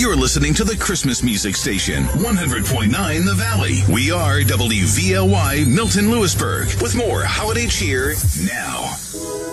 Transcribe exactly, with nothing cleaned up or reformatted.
You're listening to the Christmas Music Station, one hundred point nine The Valley. We are W V L Y Milton Lewisburg with more holiday cheer now.